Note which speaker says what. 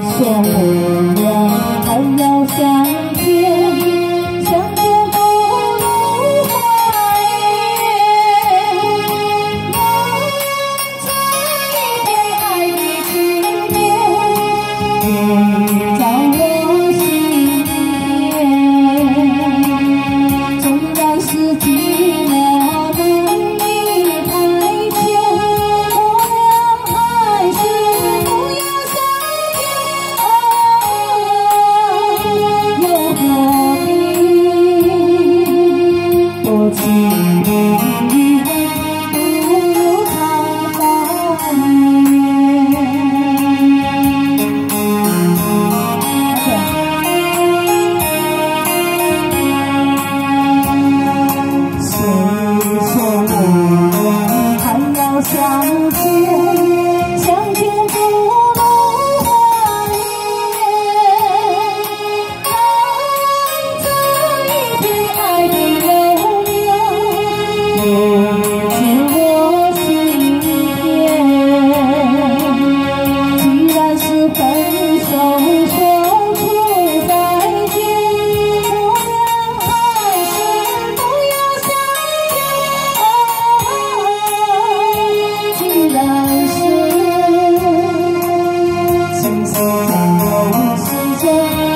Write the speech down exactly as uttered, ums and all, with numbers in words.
Speaker 1: 说我俩还要相见，相见不如怀念。我在一片爱的晴天，映照我心田。纵然是寂寞。 相见，相见不如怀念。看这一片爱的流年，映进我心田。既然是分手，说出再见，我俩还是不要相见。 既然是情深在有时间。